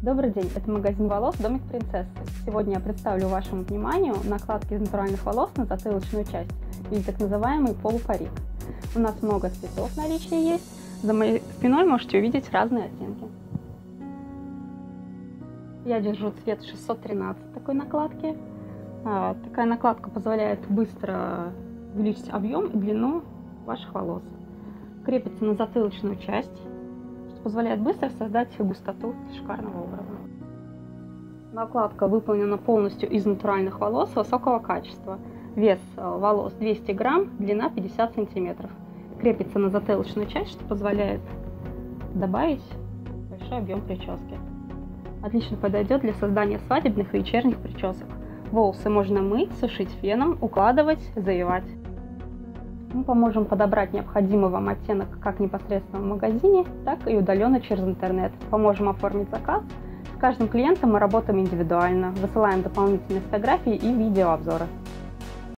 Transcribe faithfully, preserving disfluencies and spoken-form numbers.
Добрый день, это магазин волос «Домик принцессы». Сегодня я представлю вашему вниманию накладки из натуральных волос на затылочную часть, или так называемый полупарик. У нас много цветов в наличии есть, за моей спиной можете увидеть разные оттенки. Я держу цвет шестьсот тринадцать такой накладки. Такая накладка позволяет быстро увеличить объем и длину ваших волос. Крепится на затылочную часть, что позволяет быстро создать густоту шикарного образа. Накладка выполнена полностью из натуральных волос высокого качества. Вес волос двести грамм, длина пятьдесят сантиметров. Крепится на затылочную часть, что позволяет добавить большой объем прически. Отлично подойдет для создания свадебных и вечерних причесок. Волосы можно мыть, сушить феном, укладывать, завивать. Мы поможем подобрать необходимый вам оттенок как непосредственно в магазине, так и удаленно через интернет. Поможем оформить заказ. С каждым клиентом мы работаем индивидуально, высылаем дополнительные фотографии и видеообзоры.